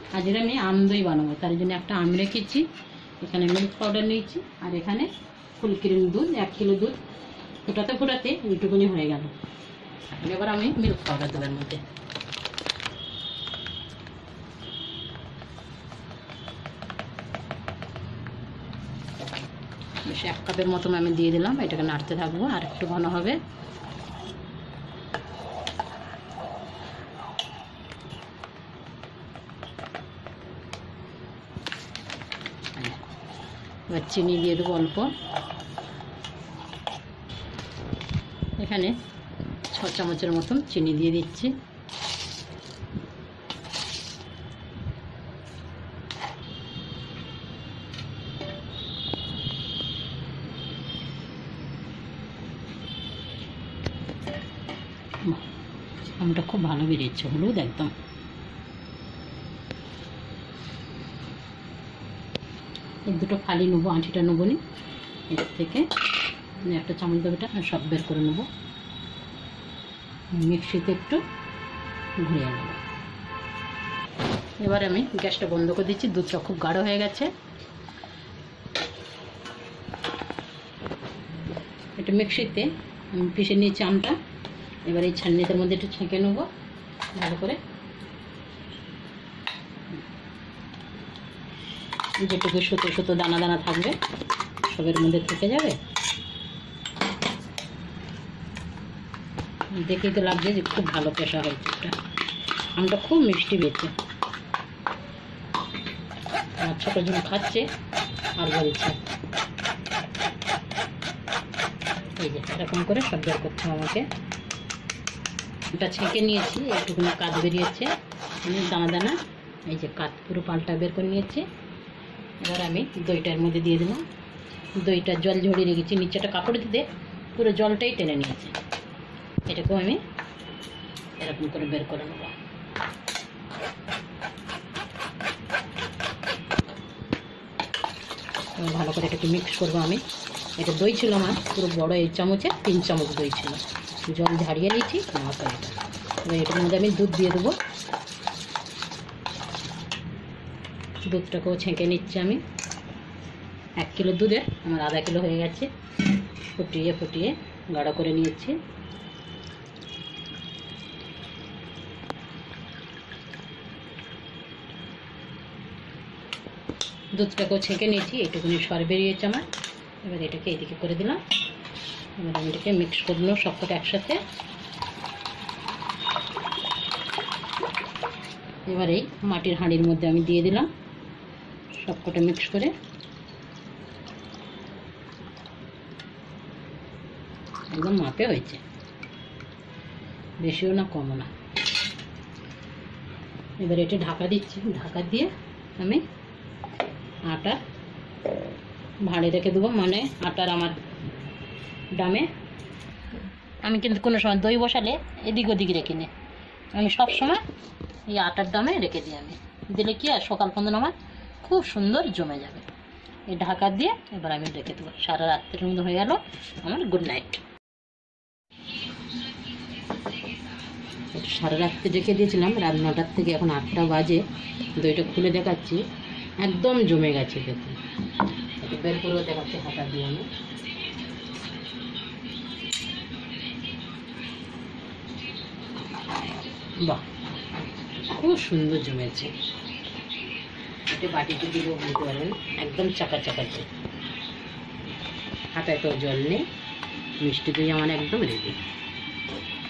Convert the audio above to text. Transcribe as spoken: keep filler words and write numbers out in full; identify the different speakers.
Speaker 1: আজকে আমি আম দই বানাবো, তার জন্য একটা আম রেখেছি, এখানে মিল্ক পাউডার নিয়েছি, আর এখানে ফুল ক্রিম দুধ, এক কিলো দুধ ফোটাতে ফোটাতে ওইটুকুনি হয়ে গেল। এবার আমি মিল্ক পাউডার দেবো এর মধ্যে। বেশ এক কাপের মতো আমি দিয়ে দিলাম, এটাকে নাড়তে থাকবো, আর একটু ঘন হবে। এবার চিনি দিয়ে দেবো অল্প, এখানে ছ চামচের মতন চিনি দিয়ে দিচ্ছি। আমটা খুব ভালো বেরিয়েছে, হলুদ একদম। এই দুটো ফালি নেবো, আঁটিটা নেবো নি, এর থেকে একটা চামচ দেবো, এটা সব বের করে নেবো, মিক্সিতে একটু ঘুরিয়ে নেব। এবার আমি গ্যাসটা বন্ধ করে দিচ্ছি, দুধটা খুব গাঢ় হয়ে গেছে। এটা মিক্সিতে আমি পিষে নিয়েছি আমটা, এবার এই ছান্নিটার মধ্যে একটু ছেঁকে নেবো ভালো করে, যেটুকু সুতো সুতো দানা দানা থাকবে সবের মধ্যে থেকে যাবে। দেখেই তো লাগছে যে খুব ভালো পেশা হয়েছে, এটা আমটা খুব মিষ্টি বেছে। আমার ছোটো জন খাচ্ছে আর বলছে, এই যে এরকম করে সব বের করতে আমাকে। এটা ছেঁকে নিয়েছি, একটুখানি কাঠ বেরিয়েছে দানা দানা, এই যে কাঠ পুরো পাল্টা বের করে নিয়েছি। এবার আমি দইটার মধ্যে দিয়ে দিলাম, দইটা জল ঝরিয়ে রেখেছি, নিচেটা কাপড় দিতে পুরো জলটাই টেনে নিয়েছে। এটাকেও আমি এরকম করে বের করে নেব। ভালো করে এটাকে মিক্স করবো আমি। এটা দই ছিল আমার পুরো বড় এই চামচে তিন চামচ দই ছিল, জল ঝাড়িয়ে নিয়েছি মশলা। এটা এবার এটার মধ্যে আমি দুধ দিয়ে দেবো, দুধটাকেও ছেঁকে নিচ্ছি আমি। এক কিলো দুধে আমার আধা কিলো হয়ে গেছে, ফুটিয়ে ফুটিয়ে গাঢ় করে নিয়েছি। দুধটাকেও ছেঁকে নিয়েছি, এইটুকুনি সর বেরিয়েছে আমার। এবার এটাকে এদিকে করে দিলাম, এবার আমি এটাকে মিক্স করে দিলাম সবকটা একসাথে। এবার এই মাটির হাঁড়ির মধ্যে আমি দিয়ে দিলাম সবকটা মিক্স করে, একদম মাপে হয়েছে, বেশিও না কমও না। এবার এটা ঢাকা দিচ্ছি, ঢাকা দিয়ে আমি আটা ভাঁড়ে রেখে দেবো, মানে আটার আমার ডামে। আমি কিন্তু কোনো সময় দই বসালে এদিক ওদিক রেখে নিই, আমি সব সময় এই আটার ডামে রেখে দিই। আমি দিলে কি আর সকাল পর্যন্ত আমার খুব সুন্দর জমে যাবে। এই ঢাকা দিয়ে এবার আমি রেখে দেবো, সারা রাত্রের মধ্যে হয়ে গেল আমার গুড নাইট। সারা রাত্রে রেখে দিয়েছিলাম, রাত নটার থেকে এখন আটটা বাজে, দইটা খুলে দেখাচ্ছি, একদম জমে গেছে। দেখুন বের করেও দেখাচ্ছি হাতা দিয়ে আমি। বাহ, খুব সুন্দর জমেছে। এটা বাটিতে দিলেও বলতে পারবেন, একদম চাকা চাকাচ্ছে, হাতায় তো জল নেই, মিষ্টি দই আমার একদম রেডি।